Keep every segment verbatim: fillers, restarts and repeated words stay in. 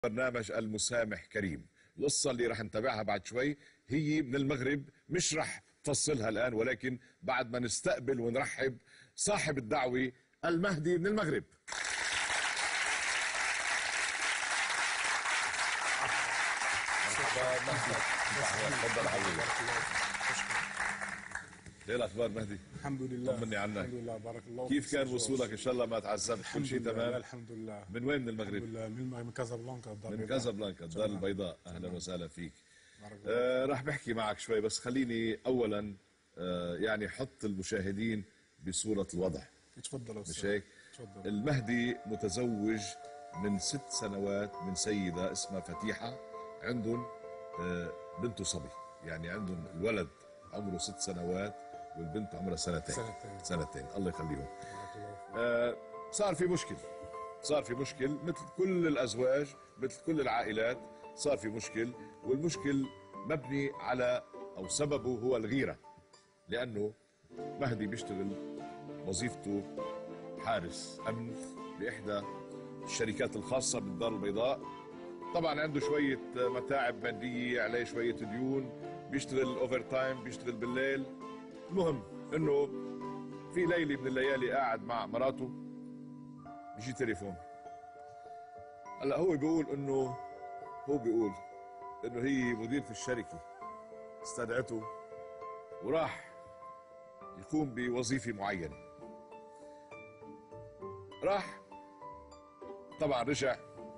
برنامج المسامح كريم. القصة اللي رح نتابعها بعد شوي هي من المغرب، مش رح تفصلها الآن، ولكن بعد ما نستقبل ونرحب صاحب الدعوة المهدي من المغرب. مرحبا مهدي، تفضل حبيبي. ايه الاخبار مهدي؟ الحمد لله. طمني عنك. الحمد لله، بارك الله. كيف كان وصولك؟ ان شاء الله ما تعذبت، كل شيء تمام؟ الحمد لله. من وين من المغرب؟ الحمد لله، من من كازابلانكا الدار من كازابلانكا الدار البيضاء. اهلا وسهلا فيك. آه راح بحكي معك شوي، بس خليني اولا آه يعني حط المشاهدين بصورة الوضع. تفضل استاذ. مش هيك؟ تفضل. المهدي متزوج من ست سنوات من سيدة اسمها فتيحة، عندهم آه بنته صبي، يعني عندهم الولد عمره ست سنوات والبنت عمرها سنتين. سنتين. سنتين الله يخليهم. آه صار في مشكل، صار في مشكل مثل كل الأزواج، مثل كل العائلات، صار في مشكل، والمشكل مبني على أو سببه هو الغيرة، لأنه مهدي بيشتغل وظيفته حارس أمن بإحدى الشركات الخاصة بالدار البيضاء. طبعا عنده شوية متاعب مادية، عليه شوية ديون، بيشتغل اوفر تايم، بيشتغل بالليل. المهم انه في ليلة من الليالي قاعد مع مراته، بيجي تليفون. هلا هو بيقول انه هو بيقول انه هي مديرة الشركة استدعته وراح يقوم بوظيفة معينة. راح طبعا رجع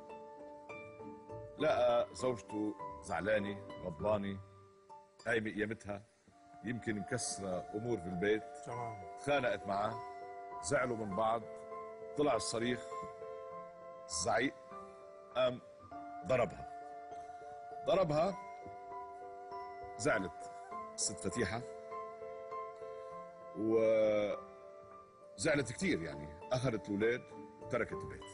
لقى زوجته زعلانة غضبانة قايمة قيامتها، يمكن مكسرة امور في البيت. تمام. تخانقت معه، زعلوا من بعض، طلع الصريخ، الزعيق، قام ضربها. ضربها، زعلت الست فتيحة وزعلت كثير، يعني اخذت الاولاد وتركت البيت.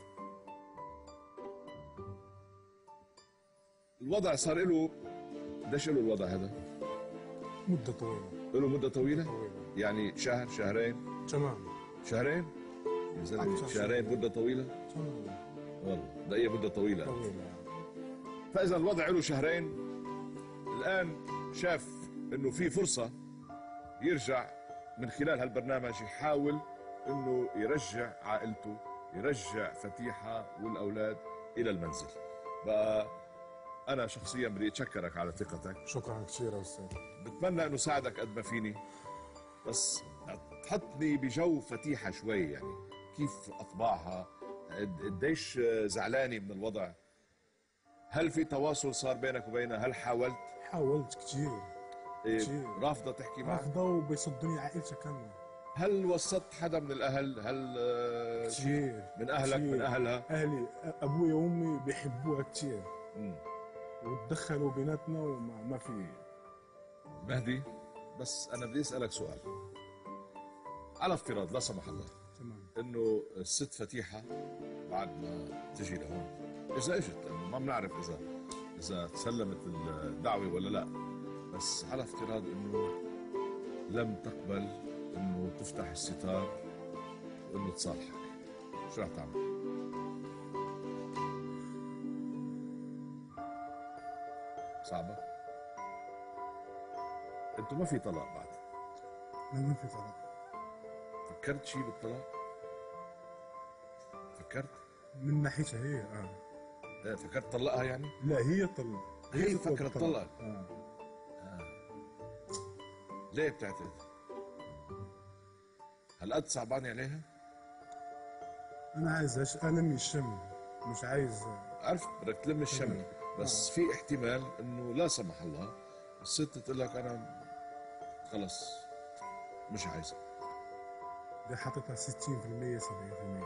الوضع صار له قديش له الوضع هذا؟ مدة طويلة. له مدة طويلة؟ طويلة. يعني شهر شهرين؟ تمام. شهرين؟ يا زلمة شهرين مدة طويلة؟ تمام. والله ده هي مدة طويلة. طويلة. فإذا الوضع له شهرين، الآن شاف إنه في فرصة يرجع من خلال هالبرنامج، يحاول إنه يرجع عائلته، يرجع فتيحة والأولاد إلى المنزل. بقى أنا شخصيا بدي أتشكرك على ثقتك. شكرا كثير يا استاذ. بتمنى إنه ساعدك قد ما فيني، بس تحطني بجو فتيحة شوي، يعني كيف أطباعها، قديش زعلانة من الوضع. هل في تواصل صار بينك وبينها؟ هل حاولت؟ حاولت كثير. إيه كثير. رافضة تحكي معك؟ رافضة وبيصدوني عائلتها كاملة. هل وسطت حدا من الأهل؟ هل آه، كثير. من أهلك كتير. من أهلها؟ أهلي أبوي وأمي بيحبوها كثير. مم. وتدخلوا بيناتنا وما ما في. مهدي، بس أنا بدي أسألك سؤال. على افتراض لا سمح الله تمام. إنه الست فتيحة بعد ما تجي لهون، إذا إجت، لأنه ما بنعرف إذا إذا تسلمت الدعوة ولا لا، بس على افتراض إنه لم تقبل إنه تفتح الستار وإنه تصالحك، شو رح تعمل؟ صعبة؟ انتوا ما في طلاق بعد؟ لا، ما في طلاق. فكرت شيء بالطلاق؟ فكرت؟ من ناحيتها هي اه ايه فكرت تطلقها يعني؟ لا، هي طلق. هي فكرت تطلق؟ اه ليه بتعتذر؟ هالقد صعبانة عليها؟ انا عايز أش... الم الشم، مش عايز. عرفت بدك تلم الشمل، بس في احتمال انه لا سمح الله الست تقول لك انا خلص مش عايزة. دي حاططها ستين بالمية سبعين بالمية.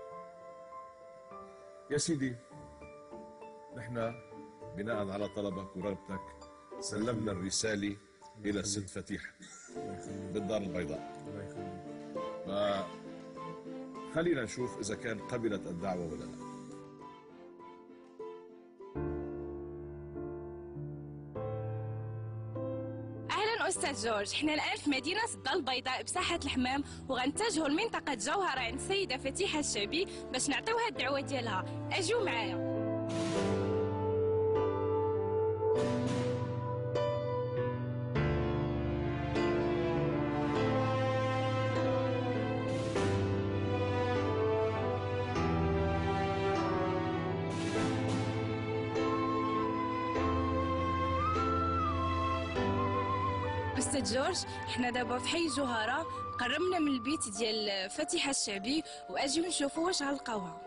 يا سيدي، نحن بناء على طلبك ورغبتك سلمنا الرسالة إلى الست فتيحة بالدار البيضاء. الله يخليك. فخلينا نشوف إذا كان قبلت الدعوة ولا لا. أستاذ جورج، احنا الآن في مدينة الدار البيضاء بساحة الحمام، وغنتجهوا لمنطقة جوهرة عند السيدة فتيحة الشعبي باش نعطيوها الدعوة ديالها. أجيو معايا. استاذ جورج، حنا دابا في حي الجوهره، قربنا من البيت ديال فاتحه الشعبي، واجيو نشوفوا واش غنلقاوها.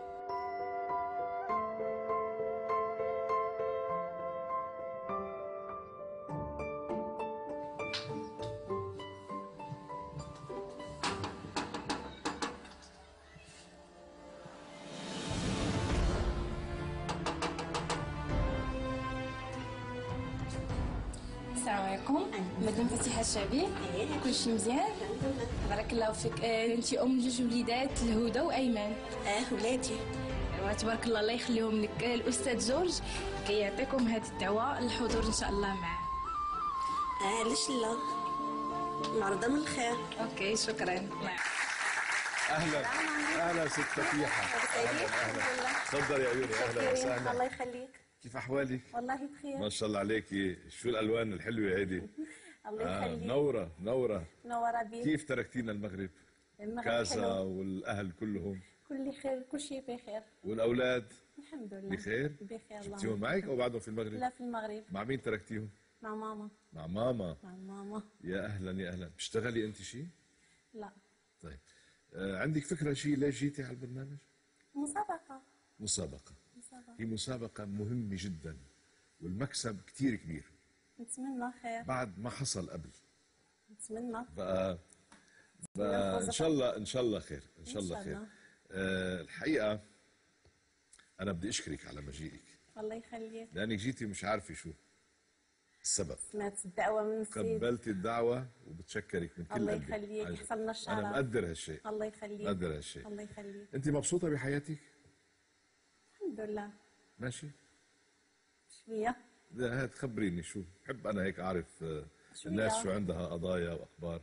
السلام عليكم، مدام فاتحه الشعبي، كلشي مزيان؟ بارك الله فيك. آه، انت ام جوج وليدات، الهدى وايمن. اه ولادي. ايوا تبارك الله، الله يخليهم لك. آه، الاستاذ جورج كيعطيكم هذه الدعوه للحضور ان شاء الله معاه. اه علاش لا، معرضه من الخير. اوكي شكرا. اهلا اهلا ست فتيحه. اهلا اهلا تفضل يا عيوني. اهلا وسهلا. الله يخليك. كيف احوالك؟ والله بخير. ما شاء الله عليكي، شو الالوان الحلوه هيدي. الله آه يخليك. منوره منوره. منوره بيك. كيف تركتينا المغرب؟ المغرب كازا حلو. والاهل كلهم كل خير، كل شيء بخير. والاولاد الحمد لله. بخير؟ بخير. جبتيهم معك او بعدهم في المغرب؟ لا في المغرب. مع مين تركتيهم؟ مع ماما. مع ماما. مع ماما. يا اهلا يا اهلا. بتشتغلي انت شيء؟ لا. طيب آه عندك فكره شيء ليش جيتي على البرنامج؟ مسابقه. مسابقه. مسابقه. هي مسابقه مهمه جدا والمكسب كتير كبير نتمنى خير. بعد ما حصل قبل. نتمنى. بقى بقى ان شاء الله ان شاء الله خير ان شاء الله إن شاء خير. الله. آه الحقيقه انا بدي اشكرك على مجيئك، الله يخليك. لانك جيتي مش عارفه شو السبب. سمعت الدعوه من السيد. قبلتي الدعوه وبتشكرك من كل الله قلبي. يخليك، عن- يحصلنا الشرف. انا مقدر هالشيء. الله يخليك. مقدر هالشيء. الله يخليك. انت مبسوطه بحياتك؟ الحمد لله. ماشي. شويه. لا هات خبريني شو، بحب انا هيك اعرف آه، شوية. الناس شو عندها قضايا واخبار.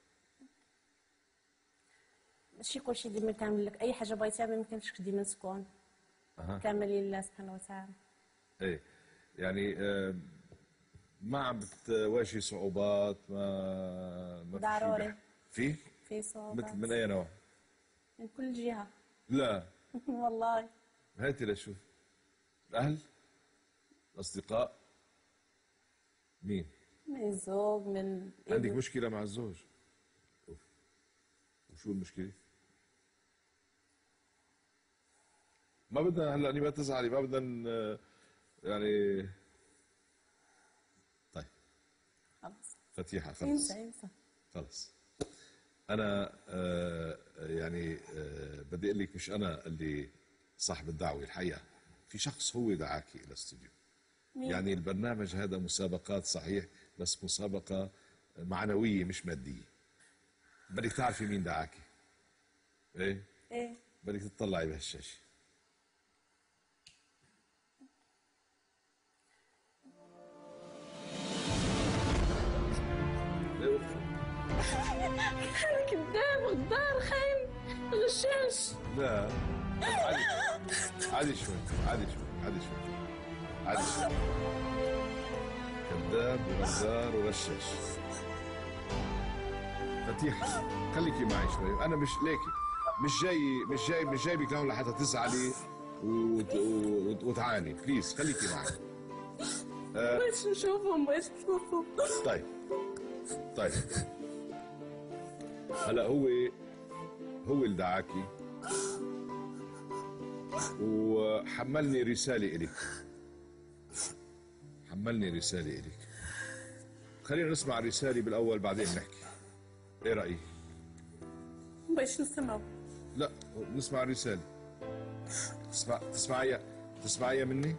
ماشي كلشي ديما كامل لك، اي حاجه بغيتيها ما يمكنش ديما تكون. أها. كامل لله سبحانه وتعالى. ايه يعني آه، ما عم بتواجهي صعوبات؟ ما ما في شي ضروري. بح- في؟ في صعوبات. مثل من اي نوع؟ من كل جهه. لا والله. هاتي لشوف. الاهل؟ الاصدقاء؟ مين؟ من الزوج، من عندك ابن. مشكله مع الزوج؟ أوف. وشو المشكله؟ ما بدنا هلا ما تزعلي، ما بدنا ن- يعني طيب خلص. فتيحه خلص انسى انسى. خلص. انا آه يعني آه بدي اقول لك مش انا اللي صاحب الدعوه، الحقيقه في شخص هو دعاكي الى الاستوديو. مين؟ يعني البرنامج هذا مسابقات صحيح، بس مسابقه معنويه مش ماديه. بدك تعرفي مين دعاكي. ايه ايه. بدك تطلعي بهالشاشه. إيه وقفوا. كذاب، غدار، خاين، غشاش. لا عادي عادي شوي عادي شوي عادي شوي عادي شوي. كذاب وغدار وغشاش. فتيحة خليكي معي شوي، انا مش ليكي مش جاي مش جاي مش جايبك هون لحتى تزعلي وت... وت... وتعاني. بليز خليكي معي. بغيتش نشوفهم، بغيتش نشوفهم. طيب طيب هلا هو هو اللي دعاكي وحملني رسالة إليك. حملني رسالة إليك. خلينا نسمع الرسالة بالأول بعدين نحكي. إيه رأيك؟ بغيتش نسمعو. لا نسمع الرسالة. تسمع تسمعيها تسمعيها مني؟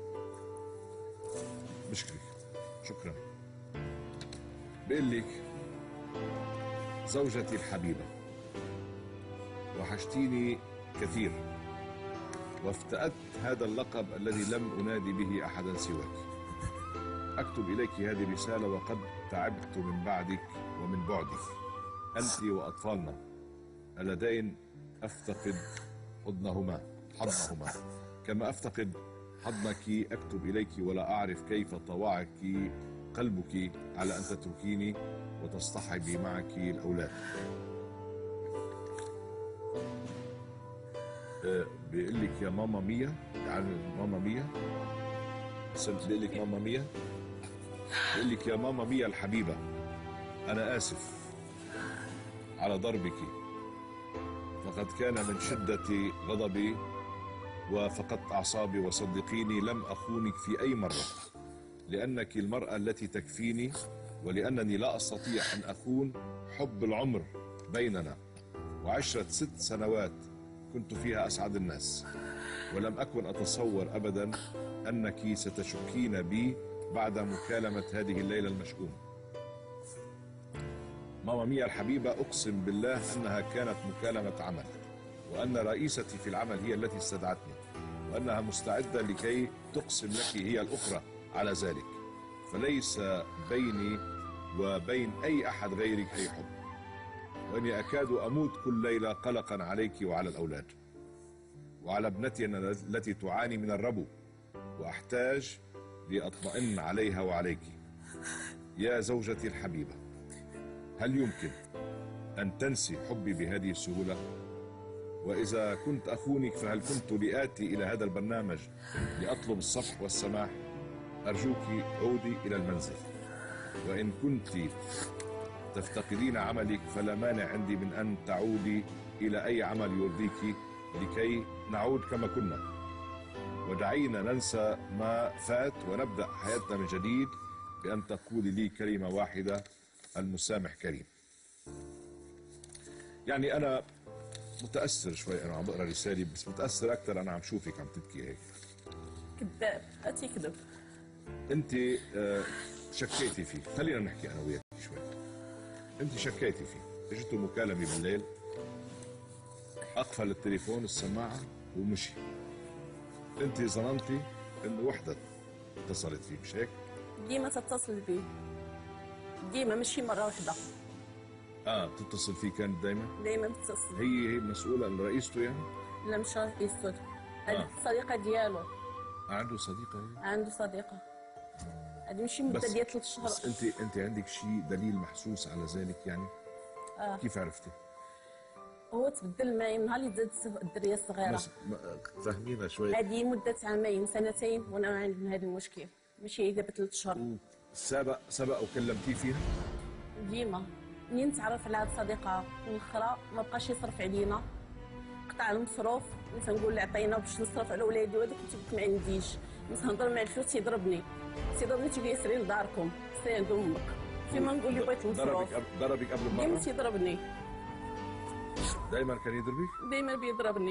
بشكرك شكرا. بقول لك زوجتي الحبيبة، وحشتيني كثير، وافتأت هذا اللقب الذي لم أنادي به أحدا سواك. أكتب إليك هذه الرسالة وقد تعبت من بعدك ومن بعدك، أنت وأطفالنا اللذين أفتقد حضنهما حضنهما كما أفتقد حضنك. أكتب إليك ولا أعرف كيف طوعك قلبك على أن تتركيني وتصطحبي معك الأولاد. أه بيقول لك يا ماما ميا، يعني ماما ميا، سمعت بيقول لك ماما ميا، بيقول لك يا ماما ميا الحبيبة، أنا آسف على ضربك، فقد كان من شدة غضبي وفقدت أعصابي، وصدقيني لم أخونك في أي مرة، لأنك المرأة التي تكفيني، ولأنني لا أستطيع أن أخون حب العمر بيننا، وعشرة ست سنوات كنت فيها أسعد الناس، ولم أكن أتصور أبدا أنك ستشكين بي بعد مكالمة هذه الليلة المشؤومة. ماما ميا الحبيبة، أقسم بالله أنها كانت مكالمة عمل، وأن رئيستي في العمل هي التي استدعتني، وأنها مستعدة لكي تقسم لك هي الأخرى على ذلك، فليس بيني وبين أي أحد غيرك أي حب، وإني أكاد أموت كل ليلة قلقا عليك وعلى الأولاد وعلى ابنتي التي تعاني من الربو، وأحتاج لأطمئن عليها وعليك. يا زوجتي الحبيبة، هل يمكن أن تنسي حبي بهذه السهولة؟ وإذا كنت أخونك فهل كنت لآتي إلى هذا البرنامج لأطلب الصفح والسماح؟ أرجوك عودي إلى المنزل، وإن كنت تفتقدين عملك فلا مانع عندي من أن تعودي إلى أي عمل يرضيك لكي نعود كما كنا، ودعينا ننسى ما فات ونبدأ حياتنا من جديد بأن تقولي لي كلمة واحدة: المسامح كريم. يعني أنا متأثر شوي، أنا عم بقرأ رسالة، بس متأثر أكثر أنا عم شوفك عم تبكي هيك. كذاب، أتي كذب. أنت شكيتي فيه، خلينا نحكي أنا وياك شوي. أنت شكيتي فيه، اجته مكالمة بالليل، أقفل التليفون السماعة ومشي. أنت ظننتي إنه وحدة اتصلت فيه، مش هيك؟ ديما تتصل بي، ديما ماشي مرة واحدة. اه بتتصل فيه كانت دايما؟ دايما بتتصل. هي هي مسؤولة رئيسته يعني؟ لا مش رئيسته، هذه آه. الصديقة ديالو. عنده صديقة هي؟ عنده صديقة، هذه ماشي مدة بس ديال ثلاث شهور. بس انت انت عندك شيء دليل محسوس على ذلك يعني؟ آه. كيف عرفتي؟ هو تبدل معي من نهار اللي زادت الدرية الصغيرة. بس فهمينا شوي. هذه مدة عامين سنتين وانا عندي هذا المشكل، ماشي دابا ثلاث شهور. سبق سبق وكلمتيه فيها؟ ديما منين تعرف على هاد الصديقة الاخرى ما بقاش يصرف علينا، قطع المصروف، تنقول له عطينا باش نصرف على ولادي، وهذاك كنت ما عنديش، نهضر مع الفلوس تيضربني تيضربني تيقول لي سيري لداركم، سيري عند امك، فيما نقول لي بغيت المصروف. ضربك ضربك قبل مرة؟ ديما تيضربني، دائما كان يضربك؟ ديما بيضربني.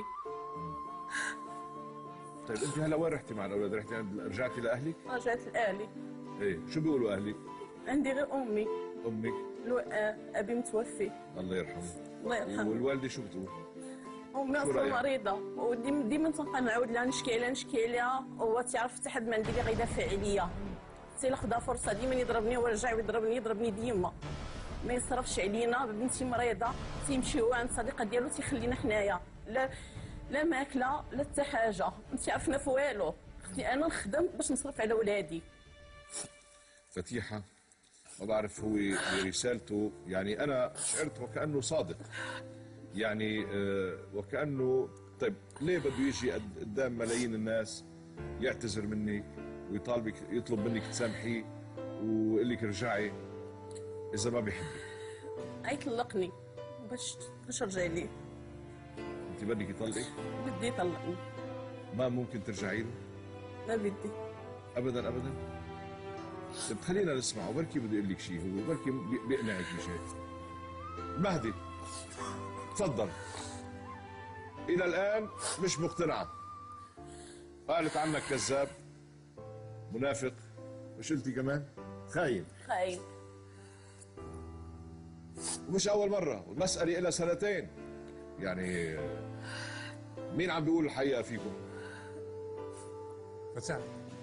طيب انت هلا وين رحتي مع الاولاد؟ رحتي عند رجعتي لاهلك؟ رجعت لاهلي. ايه شو بيقولوا اهلك؟ عندي غير امي. امك؟ لو آه، ابي متوفي. الله يرحمه. الله يرحمه. والوالده شو بتقول؟ امي اصلا مريضه، وديما ديما تنبقى نعاود لها نشكي عليها نشكي عليها، هو تيعرف حتى حد ما عندي اللي غيدافع عليا، تي خدا فرصه ديما يضربني ورجع ويضربني يضربني ديما، ما يصرفش علينا. بنتي مريضه تيمشي هو عند صديقه ديالو تيخلينا حنايا، لا لا ماكله لا حتى حاجه، انت عرفنا في والو، اختي انا نخدم باش نصرف على ولادي. فتيحه ما بعرف هو برسالته، يعني انا شعرت وكانه صادق، يعني آه وكانه طيب ليه بده يجي قدام ملايين الناس يعتذر منك ويطالبك يطلب منك تسامحيه ويقول لك ارجعي اذا ما بيحبك؟ يطلقني باش باش ارجع ليه. انت بدك يطلقك؟ بدي يطلقني. ما ممكن ترجعي له؟ ما بدي ابدا ابدا. طيب خلينا نسمعه، بركي بده يقول لك شيء، هو بركي بيقنعك بشيء. مهدي تفضل. الى الان مش مقتنعه، قالت عنك كذاب منافق، وش قلتي كمان؟ خاين. خاين. ومش اول مره، والمساله لها سنتين، يعني مين عم بيقول الحقيقه فيكم؟ فتح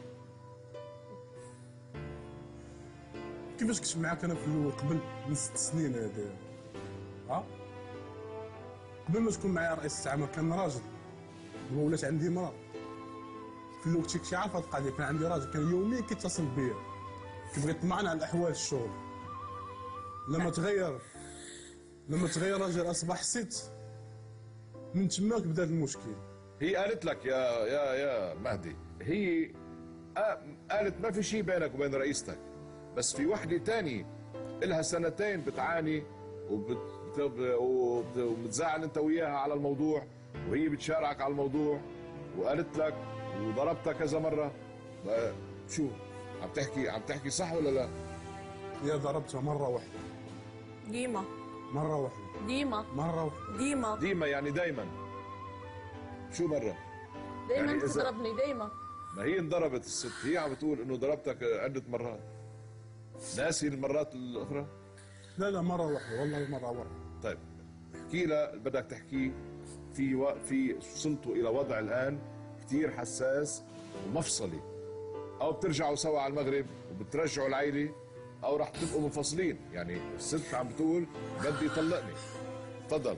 كيفاش كنت معاك انا في الاول قبل من ست سنين هذا؟ ها قبل ما تكون معايا رئيس العمل كان راجل، هو ولات عندي مرأة. في الاول كنت كنت عارف هاد القضيه، كان عندي راجل كان يوميا كيتصل بيا كيبغي يطمعني على احوال الشغل. لما تغير لما تغير راجل اصبح ست، من تماك بدا المشكل. هي قالت لك يا يا يا مهدي، هي قالت ما في شيء بينك وبين رئيستك، بس في وحده تانية إلها سنتين بتعاني وبت... وبت... وبتزعل انت وياها على الموضوع، وهي بتشارعك على الموضوع، وقالت لك وضربتها كذا مره. شو عم تحكي عم تحكي صح ولا لا؟ هي ضربتها مره واحده. ديما مره واحده. ديما مره واحده. ديما ديما يعني دايما. شو مره؟ دايما يعني إذا- تضربني دايما. ما هي انضربت الست، هي عم بتقول انه ضربتك عده مرات. ناسي المرات الاخرى؟ لا لا مره واحده والله مره واحده. طيب احكي لها بدك تحكيه في و... في وصلتوا الى وضع الان كثير حساس ومفصلي، او بترجعوا سوا على المغرب وبترجعوا العيله، او رح تبقوا منفصلين. يعني الست عم بتقول بدي يطلقني. تفضل.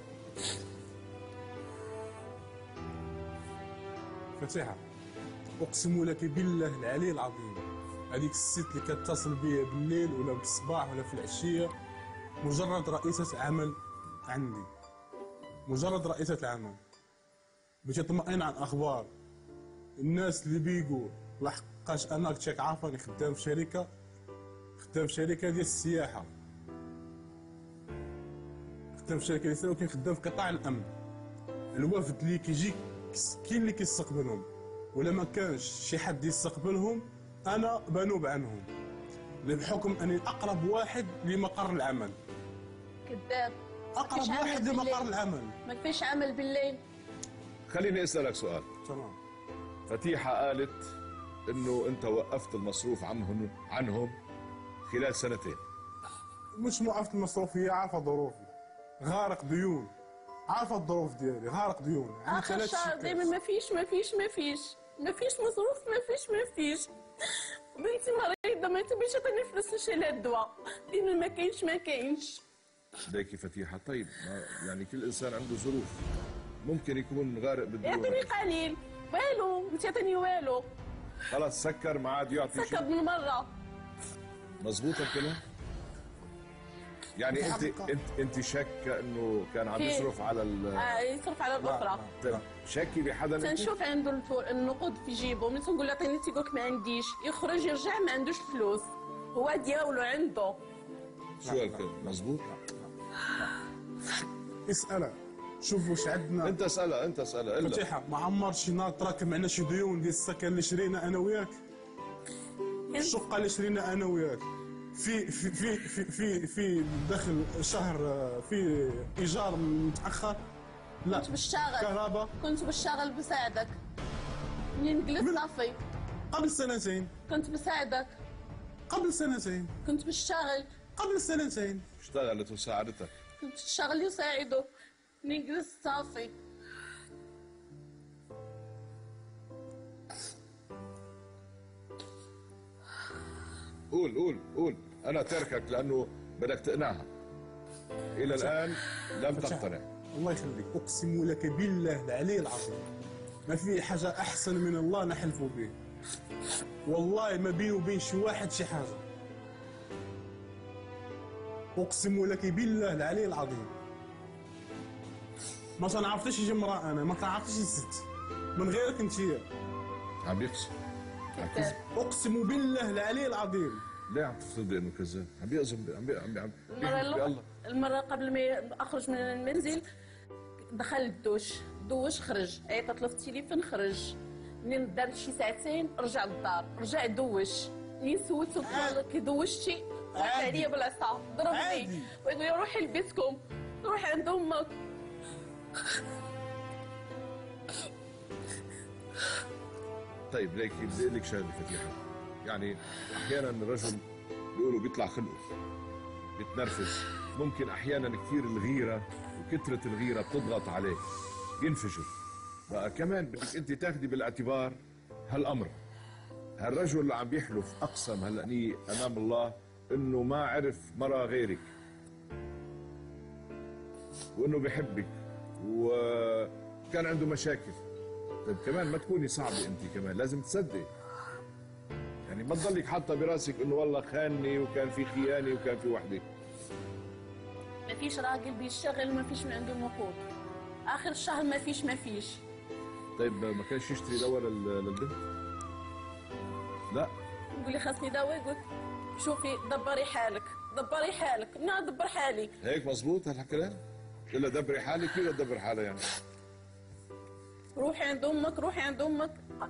فتيحه اقسم لك بالله العلي العظيم، هذيك الست اللي كتصل بيا بالليل ولا بالصباح ولا في العشيه مجرد رئيسه عمل عندي، مجرد رئيسه عمل باش تطمئن عن اخبار الناس اللي بيقول لحقاش انا كنت عارفاني خدام في شركه، خدام في شركه ديال السياحه، خدام في شركه ديال السياحه وكان خدام في قطاع الامن. الوفد اللي كيجي كاين اللي كيستقبلهم، ولا ما كانش شي حد يستقبلهم انا بنوب عنهم بحكم اني اقرب واحد لمقر العمل. كذاب. اقرب مفيش عمل واحد لمقر بالليل. العمل. ما فيش عمل بالليل. خليني اسالك سؤال. تمام. فتيحه قالت انه انت وقفت المصروف عنهم عنهم خلال سنتين. مش موقفة المصروف، هي عارفه ظروفي، غارق ديون، عارفه الظروف ديالي، غارق ديون. عندي اخر ثلاث شهر شيكات. دائما ما فيش ما فيش ما فيش ما فيش مصروف ما فيش ما فيش. بنتي مريضه ما تبيش تعطيني فلوس نشري الدواء، ديما ما كاينش ما كاينش. ليكي فتيحه طيب، ما يعني كل انسان عنده ظروف، ممكن يكون غارق بالديون. يعطيني قليل والو، ما تعطيني والو. خلاص سكر ما عاد يعطي سكر شيء. بالمره. مزبوط الكلام؟ يعني انت انت انت شاكه انه كان عم في- يصرف على ال آه يصرف على الاخرى. طيب، شاكي بحدا منكم؟ تنشوف عنده الفو- النقود في جيبه، ملي تنقول له عطيني تيقولك ما عنديش، يخرج يرجع ما عندوش فلوس، هو ديالو عنده. شو هالكلام؟ مزبوط؟ اسألها شوف واش عندنا. انت اسالها انت اسالها الا فتيحه ما عمر شي نهار تراكم معنا شي ديون ديال السكن اللي شرينا انا وياك، الشقه اللي شرينا انا وياك، في في في في في, في دخل شهر في ايجار متاخر. لا كنت بالشاغل كهرباء كنت بالشاغل بساعدك، منين جلست صافي قبل سنتين، كنت بساعدك، قبل سنتين، كنت بالشاغل قبل سنتين. اشتغلت وساعدتك. كنت الشغل يساعده، منين جلست صافي. قول قول قول، انا تركك لانه بدك تقنعها. الى الان لم تقتنع. الله يخليك اقسم لك بالله العلي العظيم ما في حاجه احسن من الله نحلف به، والله ما بيني وبين شي واحد شي حاجه، اقسم لك بالله العلي العظيم. ما تنعرفتش شي امراه، انا ما تنعرفتش الست من غيرك انت. عم يكذب. كذاب. اقسم بالله العلي العظيم. ليه عم تفترضي انه كذاب؟ عم بيأذن ب- عم بي- عم بي- عم المرة بيحلف الأخرى بالله. المرة قبل ما أخرج من المنزل دخل الدوش، دوش خرج، عيطت له في التليفون خرج، منين دار شي ساعتين رجع للدار، رجع دوش، منين سولته كي دوشتي وقع عادي. عليا بالعصا، ضربني عادي. ويقول لي روحي لبيتكم، روحي عند أمك. طيب ليكي بدي اقول لك شغله فتيحه، يعني احيانا الرجل بيقولوا بيطلع خلقه بيتنرفز، ممكن احيانا كثير الغيره وكثره الغيره بتضغط عليه ينفجر. بقى كمان بدك انت تاخذي بالاعتبار هالامر. هالرجل اللي عم بيحلف اقسم هلا ني امام الله انه ما عرف مرة غيرك وانه بحبك وكان عنده مشاكل. طيب كمان ما تكوني صعبه انت، كمان لازم تصدقي. يعني ما تضلك حاطه براسك انه والله خانني وكان في خيانه وكان في وحده. ما فيش راجل بيشتغل ما فيش من عنده نقود، آخر الشهر ما فيش ما فيش. طيب ما كانش يشتري دواء لل- للبنت؟ لا يقول لي خاصني دواء، قلت شوفي دبري حالك، دبري حالك، انا ندبر حالي. هيك مزبوط هالكلام؟ الا دبري حالك كيف تدبر حالها يعني؟ روحي عند امك، روحي عند امك.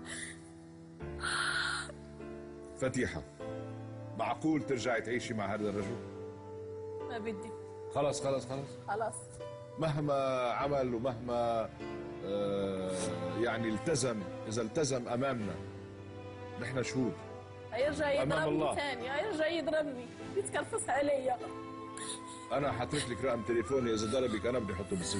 فتيحة، معقول ترجعي تعيشي مع هذا الرجل؟ ما بدي. خلص خلص خلص خلاص. مهما عمل ومهما آه يعني التزم، إذا التزم أمامنا نحن شهود. هيرجع يضربني ثاني، هيرجع يضربني، يتكرفس عليا. أنا حاترك لك رقم تليفوني، إذا ضربك أنا بدي أحطه بالسجن.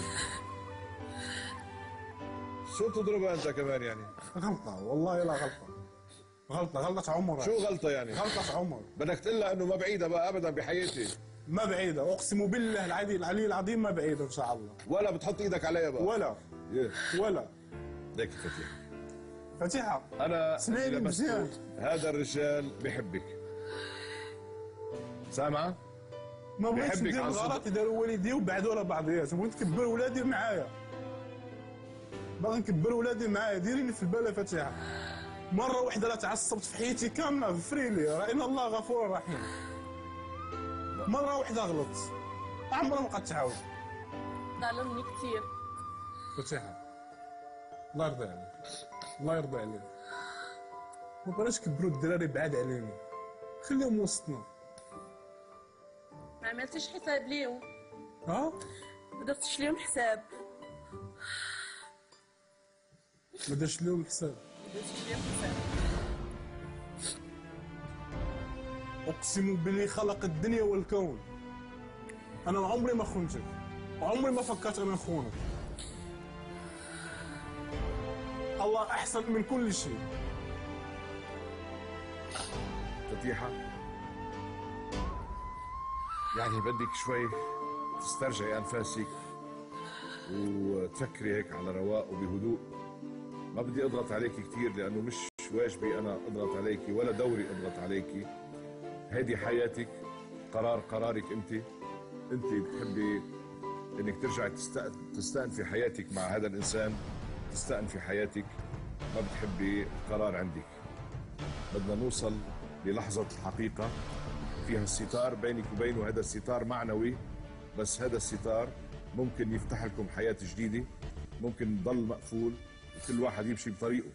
شو تضربها أنت كمان يعني؟ غلطة والله لا غلطة. غلطة غلطة عمر. شو غلطة يعني؟ غلطة عمر. بدك تقول لها إنه ما بعيدة بقى أبدا بحياتي. ما بعيدة، أقسم بالله العلي العلي العظيم ما بعيدة إن شاء الله. ولا بتحط إيدك عليها بقى؟ ولا. yeah. ولا. ليك فتيحة. فتيحة. أنا سمعني مزيان. هذا الرجال بحبك. سامعة؟ ما بغيتش ندير غلط يداروا والدي وبعدوا على بعضياتهم، بغيت نكبر ولادي معايا. باغي نكبر ولادي معايا، ديريني في البال فتيحة. مرة واحدة لا تعصبت في حياتي كاملة، غفري لي، راه إن الله غفور رحيم. مرة واحدة غلطت، عمرها ما قد ظلمني كثير. فتيحة، الله يرضي عليك، الله يرضي عليك. ما بغيناش كبروا الدراري بعاد علينا، خليهم وسطنا. ما عملتش حساب ليهم. ها؟ ما درتش ليهم حساب. ما درتش ليهم حساب. ما درتش ليهم حساب. اقسم باللي خلق الدنيا والكون. انا عمري ما خنتك، وعمري ما فكرت انا نخونك. الله احسن من كل شيء. فتيحة، يعني بدك شوي تسترجعي أنفاسك وتفكري هيك على رواق وبهدوء. ما بدي أضغط عليكي كثير لأنه مش واجبي أنا أضغط عليكي ولا دوري أضغط عليكي. هيدي حياتك، قرار قرارك أنت. أنت بتحبي إنك ترجعي تستأنفي حياتك مع هذا الإنسان، تستأنفي حياتك. ما بتحبي قرار عندك. بدنا نوصل للحظة الحقيقة فيها الستار بينك وبينه. هذا الستار معنوي، بس هذا الستار ممكن يفتح لكم حياة جديدة، ممكن يضل مقفول وكل واحد يمشي بطريقه.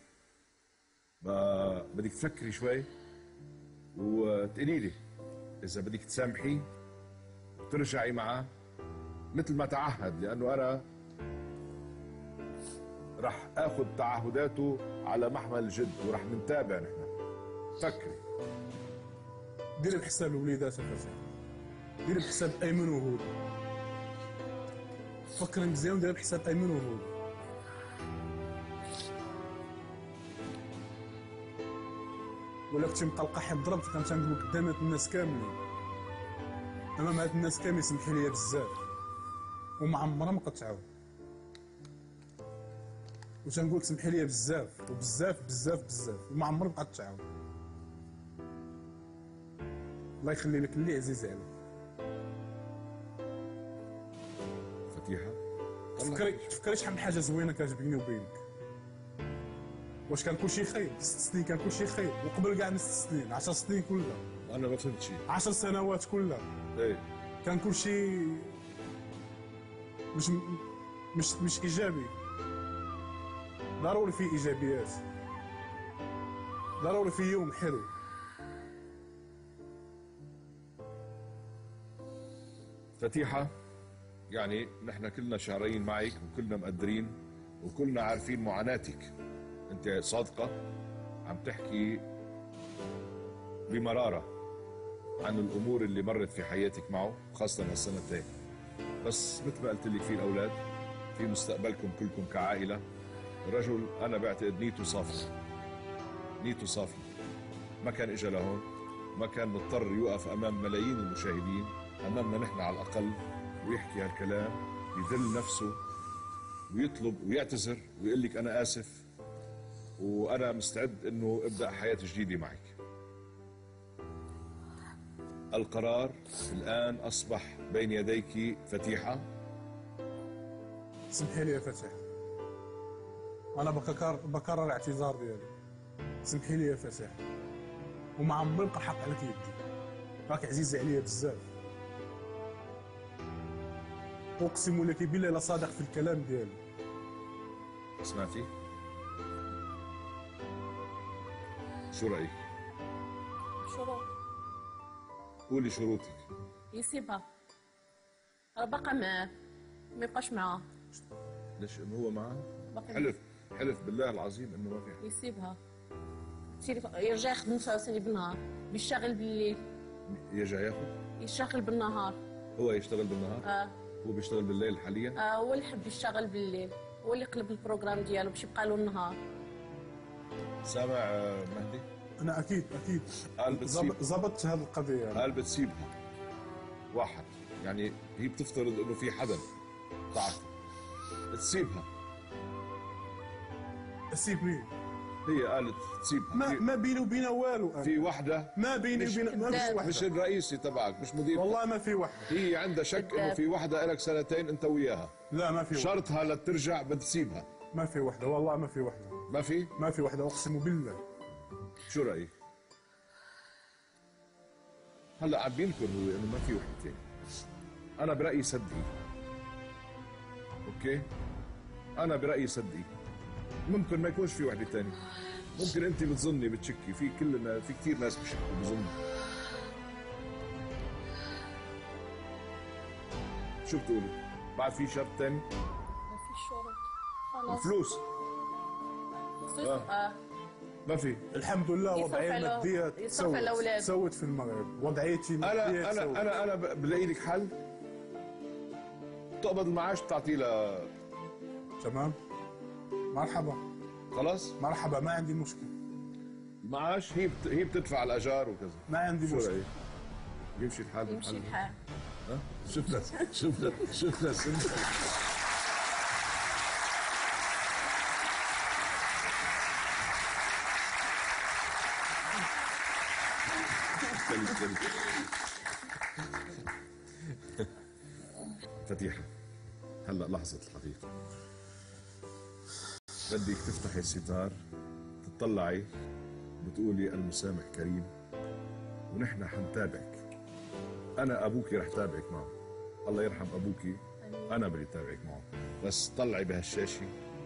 بدك تفكري شوي وتقولي لي إذا بدك تسامحي وترجعي معه مثل ما تعهد، لأنه أنا رح آخذ تعهداته على محمل الجد ورح نتابع نحن. فكري. ديري بحساب الوليدات يا فتيحة، ديري بحساب أيمن وهود. فكري مزيان وديري بحساب أيمن وهود. ولا كنتي مقلقة حيت ضربت، كنت نقول لك قدام الناس كاملين، أمام هاد الناس كاملين سمحي لي بزاف، وما عمرها ما قتعاود. وتنقول لك سمحي لي بزاف وبزاف بزاف بزاف، وما عمرها بقات تعاود. الله يخلي لك اللي عزيز عليك. فتيحة، تفكري تفكري شحال من حاجة زوينة كانت بيني وبينك. واش كان كلشي خير؟ ست سنين كان كلشي خير، وقبل كاع من ست سنين، عشر سنين كلها. أنا ما فهمت شيء. عشر سنوات كلها. إيه. كان كلشي مش مش مش إيجابي. ضروري فيه إيجابيات. ضروري فيه يوم حلو. فتيحة، يعني نحن كلنا شعرين معك وكلنا مقدرين وكلنا عارفين معاناتك. انت صادقة، عم تحكي بمرارة عن الامور اللي مرت في حياتك معه، خاصة هالسنتين. بس مثل ما قلت لك، في الاولاد، في مستقبلكم كلكم كعائلة. الرجل انا بعتقد نيته صافية، نيته صافية. ما كان اجى لهون، ما كان مضطر يوقف امام ملايين المشاهدين، امامنا نحن على الاقل، ويحكي هالكلام، يذل نفسه ويطلب ويعتذر ويقول لك انا اسف وانا مستعد انه ابدا حياه جديده معك. القرار الان اصبح بين يديك فتيحة. سمحي لي يا فتيحة، انا بكرر بكرر الاعتذار ديالي. سمحي لي يا فتيحة، وما عمري نبقى حق عليك يدي، راك عزيزة عليا بزاف. اقسم لك بالله لا صادق في الكلام ديالي. سمعتي؟ شو رايك؟ شروط قولي شروطك. يسيبها، راه باقا معاه، ما يبقاش معاه. ليش انه هو معاه؟ باقي حلف حلف بالله العظيم انه ما في حل. يسيبها، يصير يرجع يخدم ثلاثة بالنهار، بيشتغل بالليل، يرجع ياخذ. يشتغل بالنهار. هو يشتغل بالنهار؟ اه هو بيشتغل بالليل حاليا؟ اه هو اللي يحب يشتغل بالليل، هو اللي يقلب البروجرام ديالو باش يبقى له النهار. سامع آه، مهدي؟ انا اكيد اكيد قال بتسيب زب- زبطت هذه القضيه يعني. قال بتسيبها. واحد يعني هي بتفترض انه في حدا تعرف تسيبها. اسيب مين؟ هي قالت تسيبها. ما في, ما بيني وبينها والو أنا. في وحده ما بيني مش- وبين ما في مش وحده. الرئيسي تبعك، مش مدير. والله ما في وحده. هي عندها شك انه في وحده لك سنتين انت وياها. لا ما في وحده. شرطها لترجع بتسيبها. ما في وحده والله ما في وحده. ما في؟ ما في وحده اقسم بالله. شو رايك؟ هلا عم بينكر هو انه ما في وحدتين. انا برايي صدقي. اوكي؟ انا برايي صدقي. ممكن ما يكونش في وحده ثانيه. ممكن انت بتظني بتشكي، في كلنا في كثير ناس بشكوا بظنوا. شو بتقولي؟ بعد في شرط ثاني؟ ما في شروط خلاص. الفلوس خصوص- آه. اه ما في. الحمد لله يصرف وضعيه على- الماديه يصرف على الأولاد. سوت في المغرب وضعيتي الماديه انا تسوت. انا انا انا ب- بلاقي لك حل. تقبض المعاش بتعطيه ل تمام مرحبا خلاص. مرحبا ما عندي مشكله. المعاش هي بت... هي بتدفع الاجار وكذا. ما عندي شو مشكله. رايك؟ يمشي الحال يمشي بالحل. الحال. ها؟ شفنا شفنا شفنا سنة. فتيحة، هلا لحظة الحقيقة. بدك تفتحي الستار، تطلعي، بتقولي المسامح كريم، ونحن حنتابعك. انا ابوكي رح تابعك معه. الله يرحم ابوكي، انا بدي اتابعك معه. بس طلعي بهالشاشه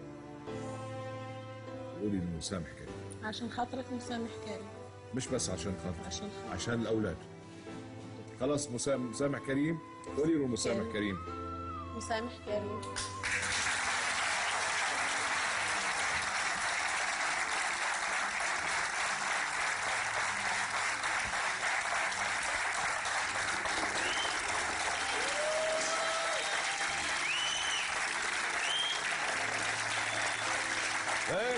قولي المسامح كريم. عشان خاطرك مسامح كريم. مش بس عشان خاطر، عشان خاطر. عشان الاولاد. خلاص مسامح, مسامح كريم. قولي له مسامح كريم. مسامح كريم. هيك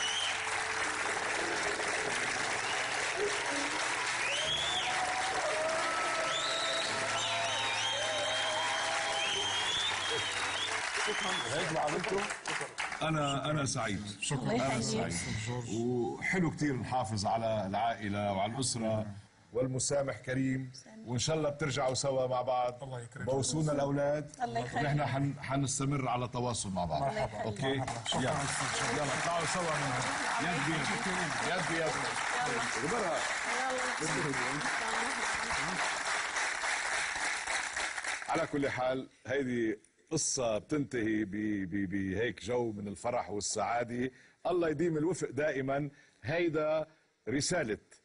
هيك بعملكم. انا انا سعيد. شكرا. انا سعيد. وحلو كثير نحافظ على العائله وعلى الاسره، والمسامح كريم، وان شاء الله بترجعوا سوا مع بعض. الله يكرمك. بوصونا الاولاد. الله يخليك. ونحن حن حنستمر على تواصل مع بعض. مرحبا. اوكي. مرحبا. يلا يلا اطلعوا سوا من هون. يد بيد يد بيد. وبرا. على كل حال هيدي قصة بتنتهي ب- ب- بهيك جو من الفرح والسعادة. الله يديم الوفق دائما. هيدا رسالة